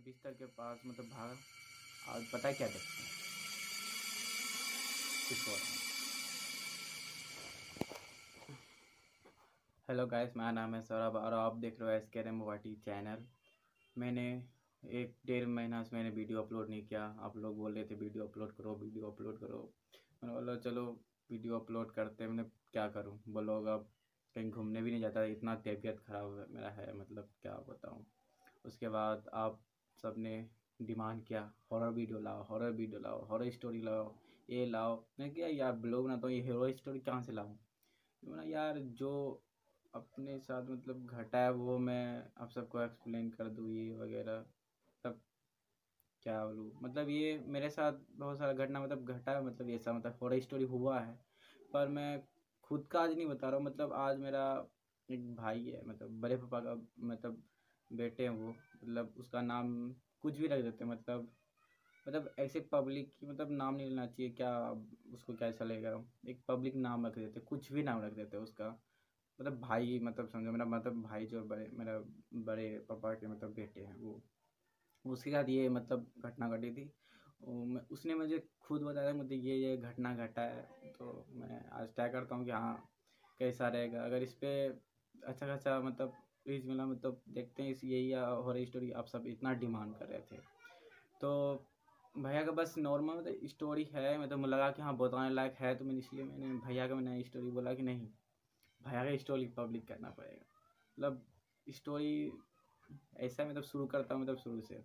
बिस्तर के पास मतलब भागा और पता है क्या देखते हैं, कुछ और। हेलो गाइस, मेरा नाम है सौरभ और आप देख रहे हो SKRM वाटी चैनल। मैंने 1-1.5 महीना से मैंने वीडियो अपलोड नहीं किया। आप लोग बोल रहे थे वीडियो अपलोड करो, वीडियो अपलोड करो। मैंने बोला चलो वीडियो अपलोड करते हैं। मैंने क्या करूं, ब्लॉग अब कहीं घूमने भी नहीं जाता, इतना तबीयत ख़राब मेरा है, मतलब क्या बताऊं। उसके बाद आप सब ने डिमांड किया हॉरर वीडियो लाओ, हॉरर वीडियो लाओ, हॉरर स्टोरी लाओ, ये लाओ। मैं क्या यार ब्लॉग ना तो ये हीरो स्टोरी कहाँ से लाऊं। ना यार जो अपने साथ मतलब घटा है वो मैं आप सबको एक्सप्लेन कर दूँ ये वगैरह। तब क्या बोलूँ, मतलब ये मेरे साथ बहुत सारा घटना मतलब घटा है, मतलब ऐसा मतलब हॉरर स्टोरी हुआ है। पर मैं खुद का आज नहीं बता रहा हूँ। मतलब आज मेरा एक भाई है, मतलब बड़े पापा का मतलब बेटे हैं वो, मतलब उसका नाम कुछ भी रख देते हैं। मतलब ऐसे पब्लिक की मतलब नाम नहीं लेना चाहिए, क्या उसको कैसा लगेगा। एक पब्लिक नाम रख देते, कुछ भी नाम रख देते उसका। मतलब भाई, मतलब समझो मेरा मतलब भाई जो बड़े मेरा बड़े पापा के मतलब बेटे हैं वो। उसके साथ ये मतलब घटना घटी थी। उसने मुझे खुद बताया मुझे ये घटना घटा है। तो मैं आज ट्राई करता हूँ कि हाँ कैसा रहेगा। अगर इस पे अच्छा खासा मतलब रीच मिला, मतलब देखते हैं इस यही हॉरर स्टोरी आप सब इतना डिमांड कर रहे थे। तो भैया का बस नॉर्मल मतलब स्टोरी है, मतलब मुझे लगा कि हाँ बताने लायक है, तो मैंने इसलिए मैंने भैया का मैंने स्टोरी बोला कि नहीं भैया का स्टोरी पब्लिक करना पड़ेगा। मतलब स्टोरी ऐसा मतलब शुरू करता हूँ, मतलब शुरू से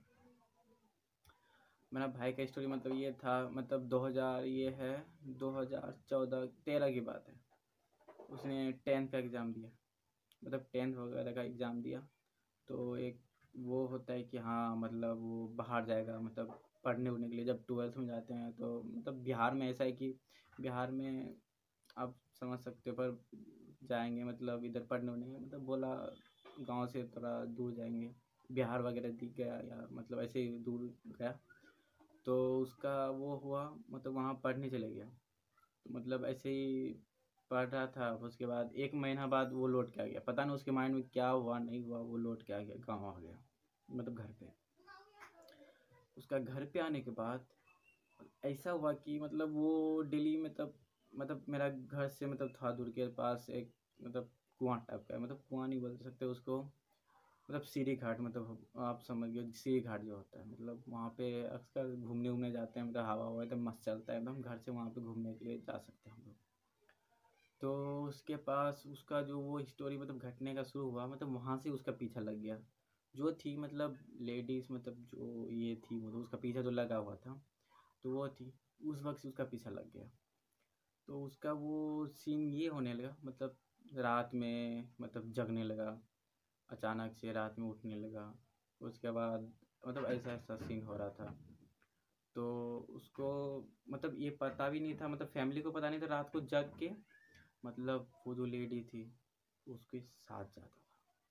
मेरा भाई का स्टोरी मतलब ये था। मतलब 2000 ये है 2014-13 की बात है। उसने 10th का एग्ज़ाम दिया, मतलब 10th वगैरह का एग्ज़ाम दिया। तो एक वो होता है कि हाँ मतलब वो बाहर जाएगा, मतलब पढ़ने उढ़ने के लिए। जब 12th में जाते हैं तो मतलब बिहार में ऐसा है कि बिहार में आप समझ सकते हो, पर जाएंगे मतलब इधर पढ़ने उढ़ने, मतलब बोला गांव से थोड़ा दूर जाएंगे, बिहार वगैरह दिख गया या मतलब ऐसे ही दूर गया। तो उसका वो हुआ, मतलब वहाँ पढ़ने चले गया। तो मतलब ऐसे ही पढ़ रहा था। उसके बाद 1 महीना बाद वो लौट के आ गया, पता नहीं उसके माइंड में क्या हुआ नहीं हुआ, वो लौट के आ गया, गाँव आ गया, मतलब घर पे। उसका घर पे आने के बाद ऐसा हुआ कि मतलब वो डेली मतलब मेरा घर से मतलब थोड़ा दूर के पास एक मतलब कुआं टाइप का है, मतलब कुआं नहीं बोल सकते उसको, मतलब सीढ़ी घाट, मतलब आप समझ गए सीढ़ी घाट जो होता है। मतलब वहाँ पे अक्सर घूमने उमने जाते हैं, मतलब हवा हवा एकदम मस्त चलता है, एकदम घर से वहाँ पे घूमने के लिए जा सकते हैं हम लोग। तो उसके पास उसका जो वो स्टोरी मतलब घटने का शुरू हुआ, मतलब वहाँ से उसका पीछा लग गया। जो थी मतलब लेडीज़, मतलब जो ये थी मतलब उसका पीछा जो लगा हुआ था, तो वो थी उस वक्त से उसका पीछा लग गया। तो उसका वो सीन ये होने लगा, मतलब रात में मतलब जगने लगा, अचानक से रात में उठने लगा। उसके बाद मतलब ऐसा ऐसा सीन हो रहा था। तो उसको मतलब ये पता भी नहीं था, मतलब फैमिली को पता नहीं था, रात को जग के मतलब वो जो लेडी थी उसके साथ जाता था।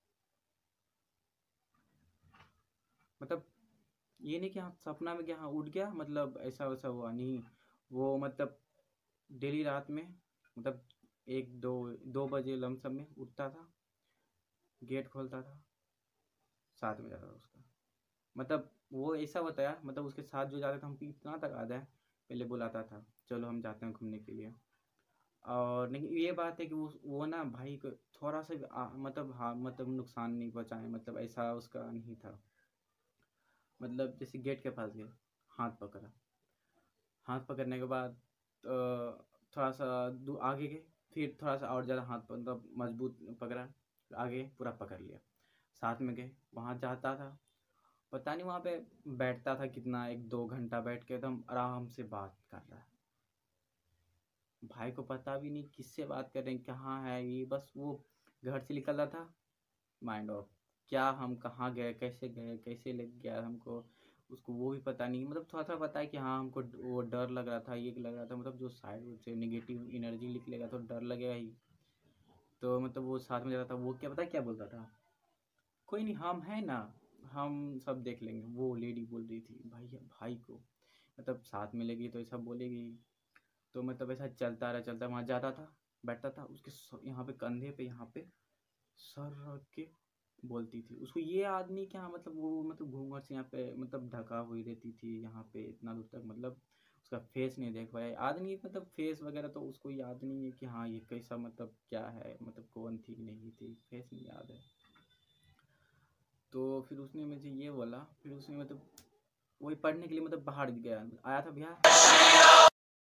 मतलब ये नहीं कि हाँ सपना में क्या हाँ उठ गया, मतलब ऐसा वैसा हुआ नहीं। वो मतलब डेली रात में मतलब 1-2 बजे लमसम में उठता था, गेट खोलता था, साथ में जाता था उसका। मतलब वो ऐसा बताया, मतलब उसके साथ जो जाता था हमको इतना तक याद है, पहले बुलाता था चलो हम जाते हैं घूमने के लिए। और लेकिन ये बात है कि वो ना भाई को थोड़ा सा भी मतलब हाँ मतलब नुकसान नहीं पहुंचाए, मतलब ऐसा उसका नहीं था। मतलब जैसे गेट के पास गए, हाथ पकड़ा, हाथ पकड़ने के बाद थोड़ा सा आगे गए, फिर थोड़ा सा और ज़्यादा हाथ मतलब मजबूत पकड़ा, आगे पूरा पकड़ लिया। साथ में गए, वहाँ जाता था, पता नहीं वहाँ पे बैठता था कितना, 1-2 घंटा बैठ के एकदम आराम से बात कर रहा है। भाई को पता भी नहीं किससे बात कर रहे हैं, कहाँ है ये, बस वो घर से निकल रहा था, माइंड ऑफ। क्या हम कहाँ गए कैसे लग गया हमको, उसको वो भी पता नहीं। मतलब थोड़ा सा पता है कि हाँ हमको वो डर लग रहा था, ये लग रहा था, मतलब जो साइड से निगेटिव एनर्जी निकलेगा तो डर लगेगा ही। तो मतलब वो साथ में जा रहा था, वो क्या पता क्या बोलता था, कोई नहीं हम हैं ना, हम सब देख लेंगे। वो लेडी बोल रही थी भाई भाई को, मतलब साथ मिलेगी तो ऐसा बोलेगी। तो मतलब ऐसा चलता रहा, चलता वहाँ जाता था, बैठता था उसके यहाँ पे कंधे पे, यहाँ पे सर रख के बोलती थी उसको, ये आदमी क्या मतलब वो मतलब घूंघट से यहाँ पे मतलब ढका हुई रहती थी यहाँ पे इतना दूर तक, मतलब उसका फेस नहीं देख पाया आदमी, मतलब फेस वगैरह तो उसको याद नहीं है कि हाँ ये कैसा मतलब क्या है, मतलब कौन थी नहीं थी, फेस नहीं याद है। तो फिर उसने मुझे ये बोला, फिर उसने मतलब वही पढ़ने के लिए मतलब बाहर गया आया था बिहार,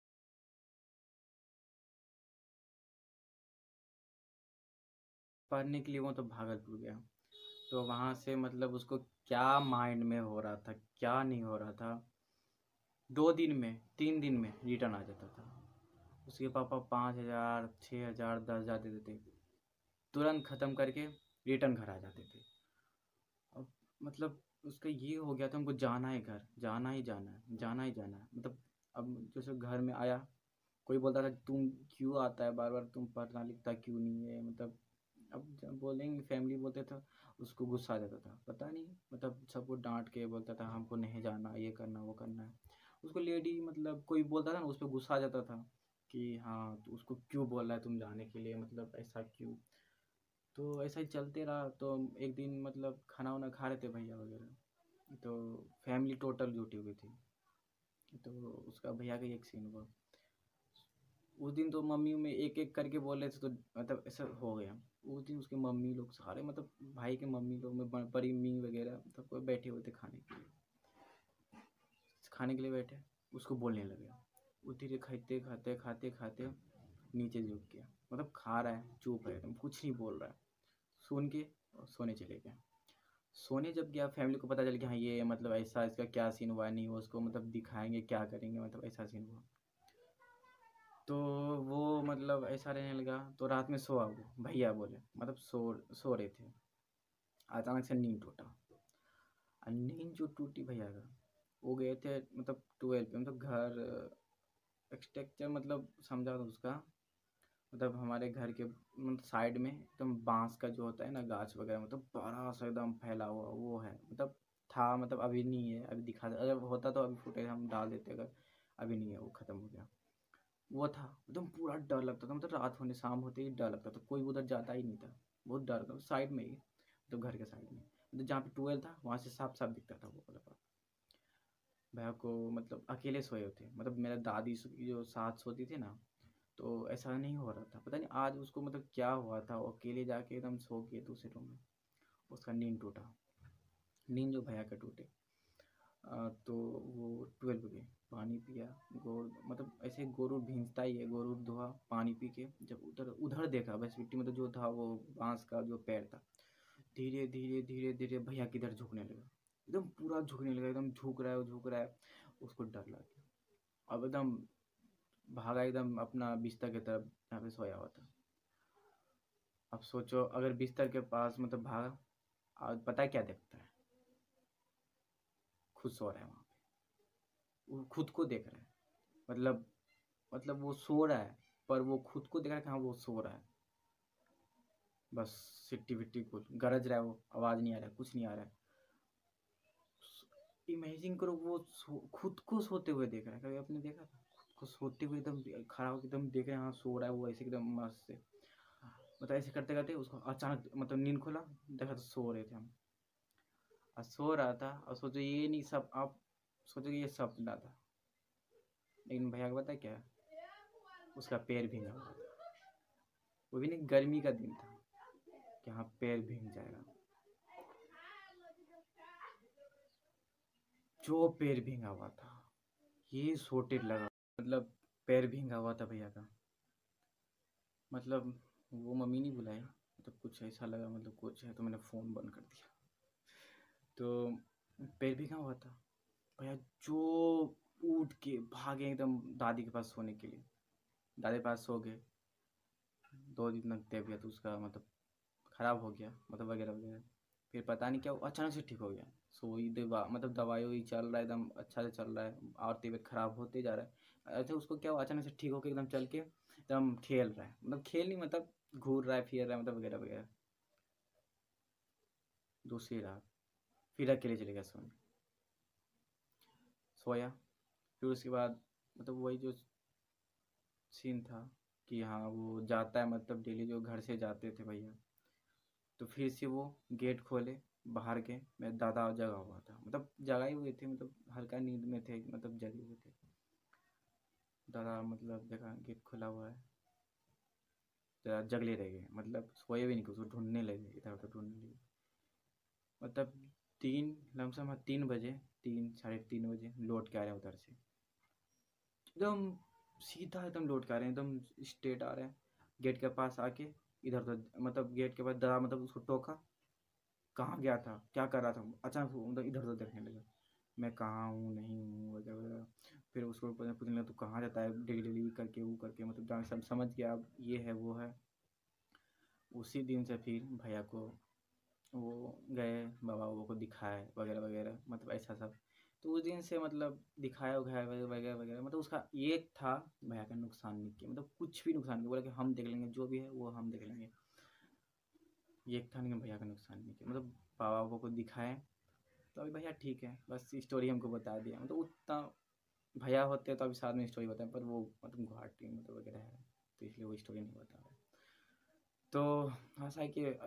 पढ़ने के लिए वो तो भागलपुर गया। तो वहाँ से मतलब उसको क्या माइंड में हो रहा था क्या नहीं हो रहा था, 2 दिन में 3 दिन में रिटर्न आ जाता था। उसके पापा 5,000 6,000 10,000 दे देते, तुरंत ख़त्म करके रिटर्न घर आ जाते थे। अब मतलब उसका ये हो गया था हमको जाना है घर, जाना ही जाना है, जाना ही जाना है, मतलब अब जैसे घर में आया, कोई बोलता था तुम क्यों आता है बार बार, तुम पढ़ना लिखता क्यों नहीं है, मतलब अब जब बोलेंगे फैमिली बोलते था, उसको गुस्सा आ जाता था, पता नहीं मतलब सबको डांट के बोलता था हमको नहीं जाना, ये करना वो करना है। उसको लेडी मतलब कोई बोलता था ना उस पर गुस्सा आ जाता था कि हाँ तो उसको क्यों बोल रहा है तुम जाने के लिए, मतलब ऐसा क्यों। तो ऐसा ही चलते रहा। तो एक दिन मतलब खाना वाना खा रहे थे भैया वगैरह, तो फैमिली टोटल जुटी हुई थी। तो उसका भैया का एक सीन हुआ, उस दिन तो मम्मी में एक एक करके बोल रहे थे, तो मतलब ऐसा हो गया। उस दिन उसके मम्मी लोग सारे मतलब भाई के मम्मी लोग में बड़ी मम्मी वगैरह सब कोई बैठे हुए थे खाने के लिए बैठे, उसको बोलने लगे। वो धीरे खाते खाते खाते खाते नीचे झुक गया, मतलब खा रहा है चुप है एकदम कुछ नहीं बोल रहा है, सुन के और सोने चले गए। सोने जब गया फैमिली को पता चल गया हाँ ये मतलब ऐसा इसका क्या सीन हुआ नहीं हुआ, उसको मतलब दिखाएंगे क्या करेंगे, मतलब ऐसा सीन हुआ। तो वो मतलब ऐसा रहने लगा, तो रात में सोआ वो भैया बोले मतलब सो रहे थे, अचानक से नींद टूटा। और नींद जो टूटी भैया का, वो गए थे मतलब 12 पे, मतलब घर एक्सटेक्चर मतलब समझा दो उसका, मतलब हमारे घर के मतलब साइड में एकदम बांस का जो होता है ना गाछ वगैरह, मतलब बड़ा सा एकदम फैला हुआ वो है, मतलब था, मतलब अभी नहीं है, अभी दिखा, अगर होता तो अभी फुटेज हम डाल देते, अगर अभी नहीं है वो ख़त्म हो गया। वो था एकदम पूरा डर लगता था, मतलब रात होने शाम होते ही डर लगता था, कोई उधर जाता ही नहीं था, बहुत डर था साइड में ही, मतलब घर के साइड में, मतलब जहाँ पे ट्वेल्व था वहाँ से साफ साफ दिखता था वो वाला पार्ट। भैया को मतलब अकेले सोए होते, मतलब मेरा दादी जो साथ सोती थी ना, तो ऐसा नहीं हो रहा था, पता नहीं आज उसको मतलब क्या हुआ था, वो अकेले जाके एकदम सो गए दूसरे रूम में, उसका नींद टूटा। नींद जो भैया का टूटे, तो वो 12 गए, पानी पिया, गोड़ मतलब ऐसे गोरू भींजता ही है, गोरू धोआ पानी पी के, जब उधर उधर देखा बस मिट्टी, मतलब जो था वो बांस का जो पैर था, धीरे धीरे धीरे धीरे भैया किधर झुकने लगा, एकदम पूरा झुकने लगा, एकदम झुक रहा है वो झुक रहा है। उसको डर लग गया, अब एकदम भागा एकदम अपना बिस्तर की तरफ जहाँ पे सोया हुआ था। अब सोचो अगर बिस्तर के पास मतलब भागा, और पता है क्या देखता है, खुद सो रहा है वहाँ पे, वो खुद को देख रहा है, मतलब वो सो रहा है, पर वो खुद को देख रहा है कि हाँ वो सो रहा है, बस सिट्टी विट्टी कुछ गरज रहा है, वो आवाज़ नहीं आ रहा है, कुछ नहीं आ रहा है। इमेजिन करो वो खुद को सोते हुए देख रहा है, कभी आपने देखा था खुद को सोते हुए एकदम खड़ा होकर एकदम देख रहे हैं हाँ सो रहा है वो ऐसे एकदम मस्त से, मतलब ऐसे करते करते उसको अचानक मतलब नींद खुला, देखा तो सो रहे थे हम, और सो रहा था, और सोचो ये नहीं सब आप सोचो कि ये सपना था, लेकिन भैया को पता है क्या, उसका पैर भींगा हुआ था, वो भी नहीं गर्मी का दिन था कि हाँ पैर भीग जाएगा, जो पैर भींगा हुआ था, ये सोटे लगा, मतलब पैर भींगा हुआ था भैया का, मतलब वो मम्मी नहीं बुलाई, मतलब कुछ ऐसा लगा मतलब कुछ है, तो मैंने फ़ोन बंद कर दिया। तो पैर भीगा हुआ था भैया, जो उठ के भागे एकदम दादी के पास सोने के लिए, दादी के पास सो गए। 2 दिन तक तबीयत उसका मतलब ख़राब हो गया, मतलब वगैरह वगैरह, फिर पता नहीं क्या अचानक से ठीक हो गया। सोई दवा मतलब दवाई वही चल रहा है, एकदम अच्छा से चल रहा है, और तबीयत ख़राब होते जा रहा है। ऐसे उसको क्या हुआ अचानक से ठीक होकर एकदम चल के एकदम खेल रहा है, मतलब खेल नहीं मतलब घूर रहा है फिर रहा है, मतलब वगैरह वगैरह। दूसरी रात फिर अकेले चले गया सोने, सोया। फिर उसके बाद मतलब वही जो सीन था कि हाँ वो जाता है मतलब डेली जो घर से जाते थे भैया, तो फिर से वो गेट खोले, बाहर के मेरे दादा जगा हुआ था, मतलब जगा ही हुए थे, मतलब हल्का नींद में थे, मतलब जगे हुए थे। दादा मतलब देखा गेट खुला हुआ है, जरा जगले रह गए, मतलब सोए भी नहीं, उसको ढूंढने लगे, इधर उधर ढूंढने लगे। मतलब 3 लमसम 3 बजे, 3 साढ़े 3 बजे लौट के आ रहे हैं उधर से, एकदम सीधा एकदम लौट के आ रहे हैं, एकदम स्ट्रेट आ रहे हैं। गेट के पास आके इधर उधर, मतलब गेट के पास दादा मतलब उसको टोका, कहाँ गया था, क्या कर रहा था, अचानक वो मतलब इधर उधर देखने लगा, मैं कहाँ हूँ नहीं हूँ वगैरह वगैरह। फिर उसको पूछने लगा तू कहाँ जाता है डेली डेली करके, वो करके, मतलब जहाँ सब समझ गया अब ये है वो है। उसी दिन से फिर भैया को वो गए, बाबा वो को दिखाए वगैरह वगैरह, मतलब ऐसा सब। तो उस दिन से मतलब दिखाया उखाया वगैरह वगैरह वगैरह, मतलब उसका ये था भैया का नुकसान नहीं किया, मतलब कुछ भी नुकसान नहीं, बोला कि हम देख लेंगे जो भी है वो हम देख लेंगे, ये था नहीं, भैया का नुकसान नहीं किया, मतलब बाबा वो को दिखाए। तो अभी भैया ठीक है, बस स्टोरी हमको बता दिया, मतलब उतना भैया होते तो अभी साथ में स्टोरी बताएं, पर वो मतलब गुवाहाटी मतलब वगैरह है, तो इसलिए वो स्टोरी नहीं बता रहा। तो ऐसा है कि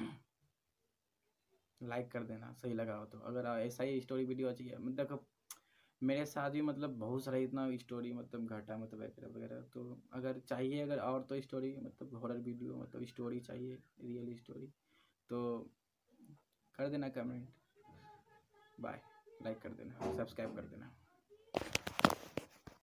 लाइक कर देना सही लगा हो तो, अगर ऐसा ही स्टोरी वीडियो चाहिए, मतलब मेरे साथ भी मतलब बहुत सारा इतना स्टोरी मतलब घटा मतलब वगैरह वगैरह, तो अगर चाहिए अगर और तो स्टोरी मतलब हॉरर वीडियो मतलब स्टोरी चाहिए, रियल स्टोरी, तो कर देना कमेंट, बाय, लाइक कर देना, सब्सक्राइब कर देना।